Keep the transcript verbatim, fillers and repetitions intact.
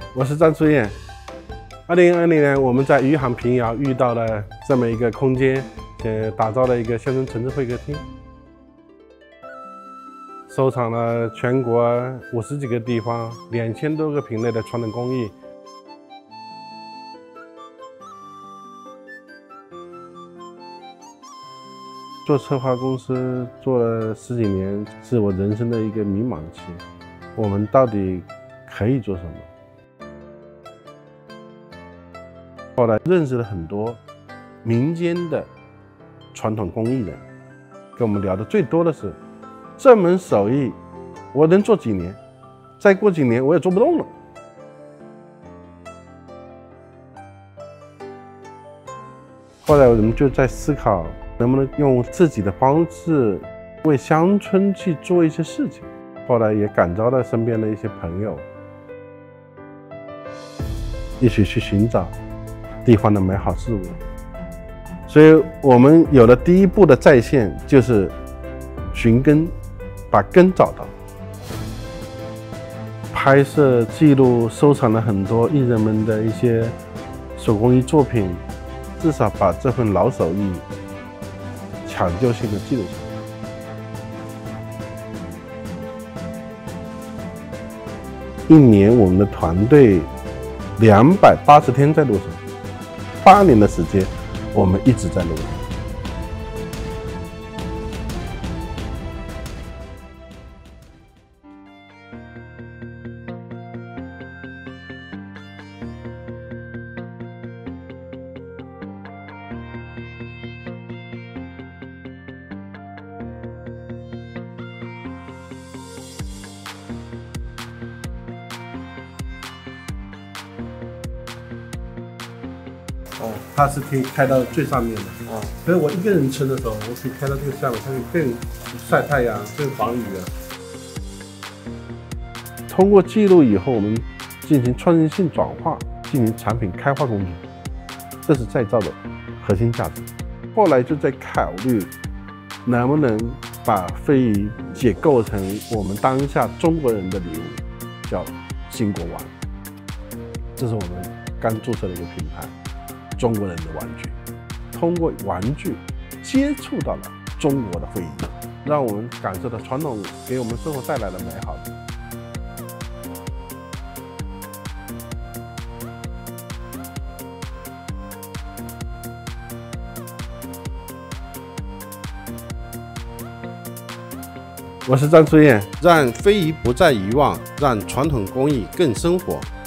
我是张书燕。二零二零年，我们在余杭平遥遇到了这么一个空间，呃，打造了一个乡村城市会客厅，收藏了全国五十几个地方两千多个品类的传统工艺。做策划公司做了十几年，是我人生的一个迷茫期。我们到底可以做什么？后来认识了很多民间的传统工艺人，跟我们聊的最多的是，这门手艺我能做几年，再过几年我也做不动了。后来我们就在思考，能不能用自己的方式为乡村去做一些事情。后来也感召了身边的一些朋友，一起去寻找地方的美好事物。所以我们有了第一步的再现，就是寻根，把根找到。拍摄、记录、收藏了很多艺人们的一些手工艺作品，至少把这份老手艺抢救性的记录下来。一年我们的团队两百八十天在路上，八年的时间我们一直在路上。哦，它是可以开到最上面的。哦，可是我一个人撑的时候，我可以开到这个下面，它可以更晒太阳、更防雨啊。通过记录以后，我们进行创新性转化，进行产品开发工作，这是再造的核心价值。后来就在考虑，能不能把非遗解构成我们当下中国人的礼物，叫金国玩。这是我们刚注册的一个品牌。中国人的玩具，通过玩具接触到了中国的非遗，让我们感受到传统给我们生活带来的美好。我是张书燕，让非遗不再遗忘，让传统工艺更生活。